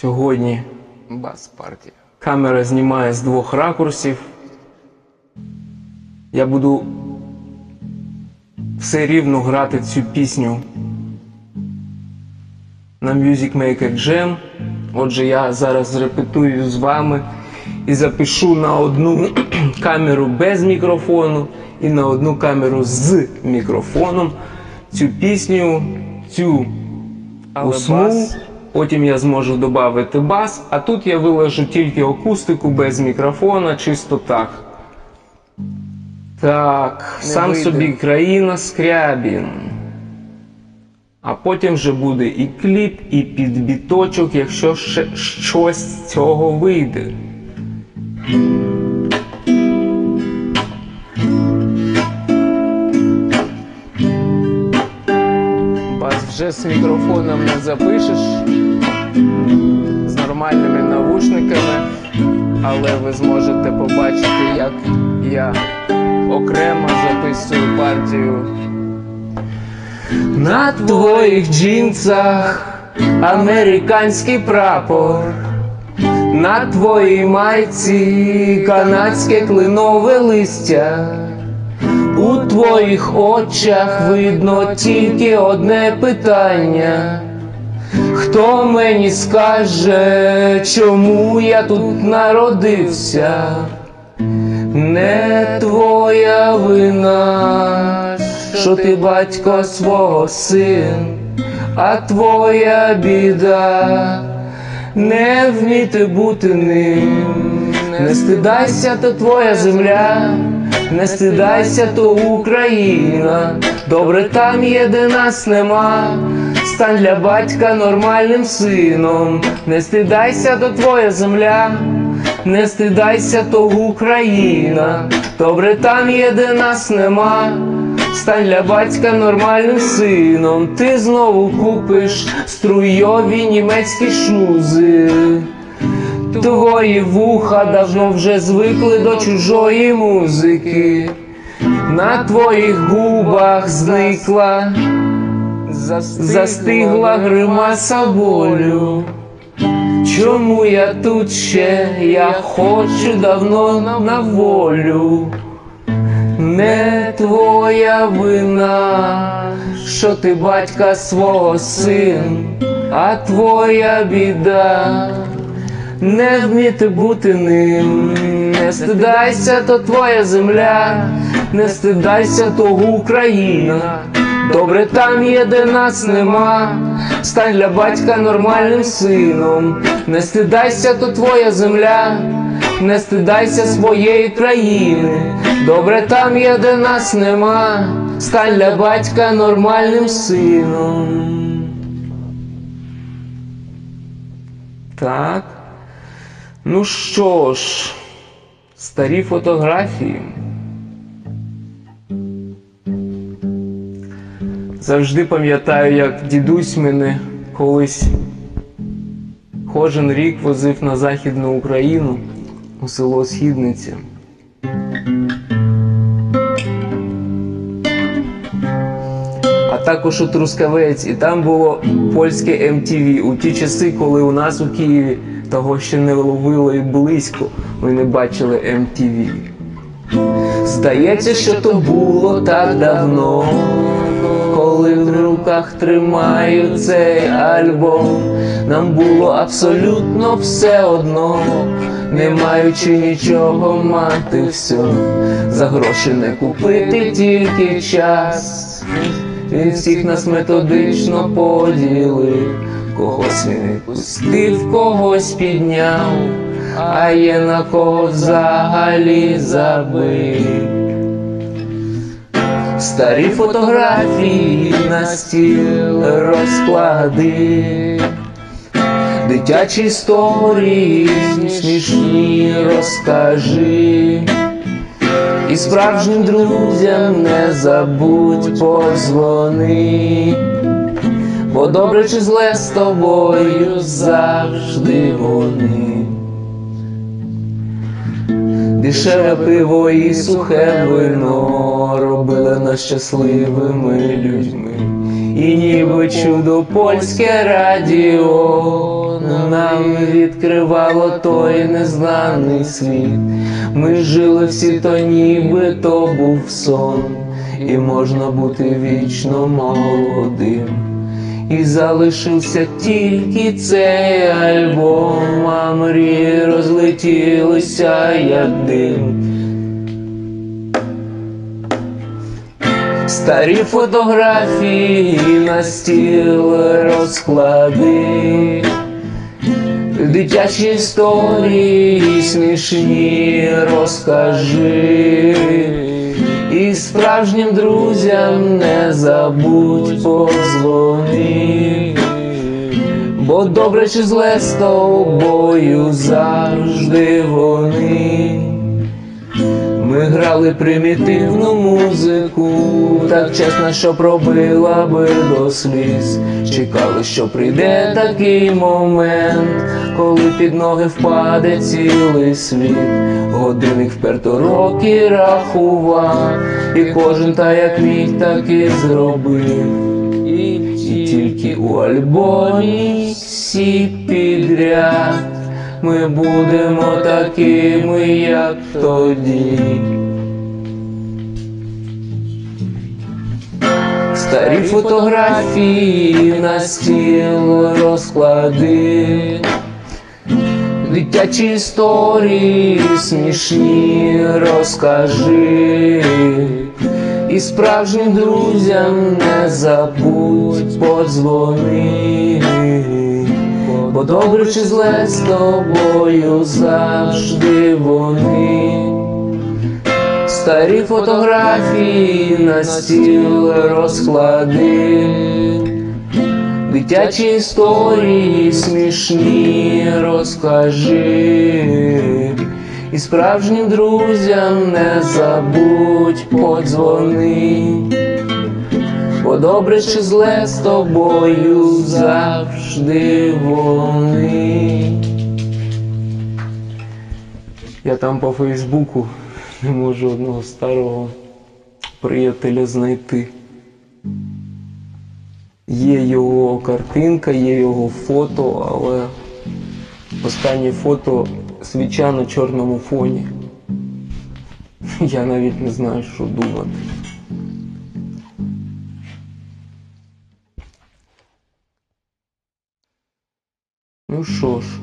Сьогодні бас-партія. Камера знімає з двох ракурсів. Я буду все рівно грати цю пісню на Music Maker Jam. Отже, я зараз репетую з вами і запишу на одну камеру без мікрофону і на одну камеру з мікрофоном цю пісню, цю осму. Потім я зможу додати бас, а тут я виложу тільки акустику без мікрофона, чисто так. Так, сам собі країна Скрябін. А потім вже буде і кліп, і підбіточок, якщо ще щось з цього вийде. Бас вже з мікрофоном не запишеш, з нормальними навушниками, але ви зможете побачити, як я окремо записую партію. На твоїх джинсах американський прапор, на твоїй майці канадське кленове листя. У твоїх очах видно тільки одне питання: хто мені скаже, чому я тут народився? Не твоя вина, що ти батько свого син, а твоя біда не вміти бути ним. Не стидайся, то твоя земля, не стидайся, то Україна. Добре там є, де нас нема, стань для батька нормальним сином. Не стидайся, то твоя земля, не стидайся, то Україна. Добре там є, де нас нема, стань для батька нормальним сином. Ти знову купиш струйові німецькі шмузи. Твої вуха давно вже звикли до чужої музики. На твоїх губах зникла, застигла гримаса болю. Чому я тут ще? Я хочу давно на волю. Не твоя вина, що ти батька свого син, а твоя біда не вміти бути ним. Не стидайся, то твоя земля, не стидайся, то Україна. Добре там є, де нас нема, стань для батька нормальним сином. Не стидайся, то твоя земля, не стидайся своєї країни. Добре там є, де нас нема, стань для батька нормальним сином. Так. Ну що ж, старі фотографії. Завжди пам'ятаю, як дідусь мене колись кожен рік возив на Західну Україну, у село Східниця. А також у Трускавець, і там було польське MTV. У ті часи, коли у нас у Києві того ще не ловило і близько, ми не бачили MTV. Здається, що то було так давно, коли в руках тримаю цей альбом. Нам було абсолютно все одно, не маючи нічого мати все. За гроші не купити тільки час. Він всіх нас методично поділив. Когось він відпустив, когось підняв, а є на кого взагалі забив. Старі фотографії на стіл розклади, дитячі історії смішні розкажи. І справжнім друзям не забудь подзвони, бо добре чи зле з тобою завжди вони. Дешеве пиво і сухе вино робили нас щасливими людьми. І ніби чудо польське радіо нам відкривало той незнаний світ. Ми жили всі то ніби то був сон, і можна бути вічно молодим. І залишився тільки цей альбом, а мрії розлетілися як дим. Старі фотографії на стіл розклади, дитячі історії смішні розкажи, і справжнім друзям не забудь подзвони, бо добре чи зле з тобою завжди вони. Ми грали примітивну музику, так чесно, що пробила би до сліз. Чекали, що прийде такий момент, коли під ноги впаде цілий світ. Годинник вперто роки рахував, і кожен та як міг, так і зробив. І тільки у альбомі всі підряд ми будемо такими, як тоді. Старі фотографії на стіл розклади, дитячі історії смішні розкажи, і справжнім друзям не забудь подзвони, бо добре чи зле з тобою завжди вони. Старі фотографії на стіл розклади, дитячі історії смішні розкажи, і справжнім друзям не забудь подзвони, бо добре чи зле з тобою завжди вони. Я там по Фейсбуку не можу одного старого приятеля знайти. Є його картинка, є його фото, але останнє фото свіча на чорному фоні. Я навіть не знаю, що думати. Ну що ж,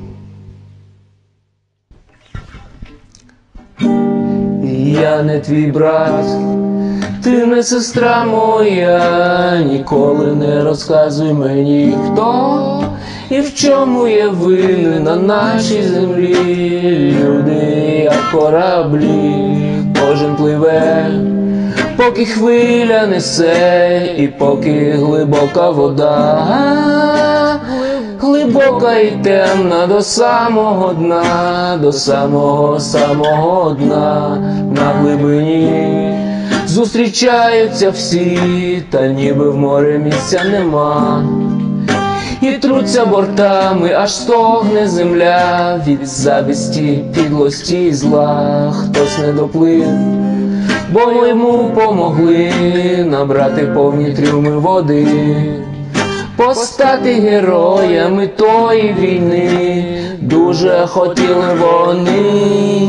я не твій брат, ти не сестра моя, ніколи не розказуй мені, хто і в чому є винен на нашій землі. Люди як кораблі, кожен пливе, поки хвиля несе і поки глибока вода. Глибока і темна до самого дна, до самого дна. На глибині зустрічаються всі, та ніби в море місця нема. І труться бортами, аж стогне земля від завісті, підлості і зла. Хтось не доплив, бо йому помогли набрати повні трюми води, постати героями тої війни дуже хотіли вони.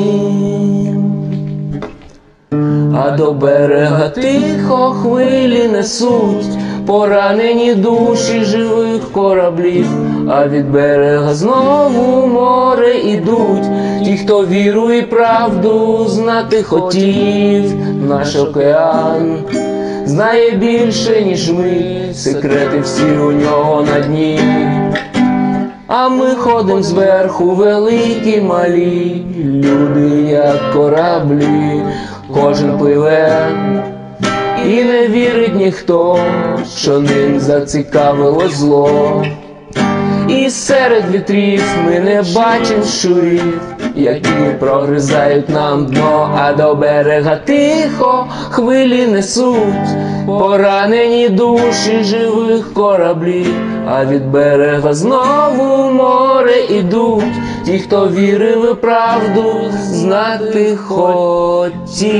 А до берега тихо хвилі несуть поранені душі живих кораблів, а від берега знову море ідуть ті, хто віру і правду знати хотів. Наш океан знає більше, ніж ми, секрети всі у нього на дні. А ми ходим зверху, великі, малі, люди як кораблі, кожен пливе. І не вірить ніхто, що ним зацікавилось зло. І серед вітрів ми не бачим щурів, які прогризають нам дно. А до берега тихо хвилі несуть поранені душі живих кораблів, а від берега знову море ідуть ті, хто вірив і правду знати хотів.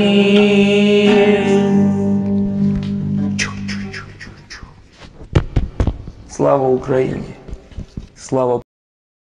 Слава Україні! Слава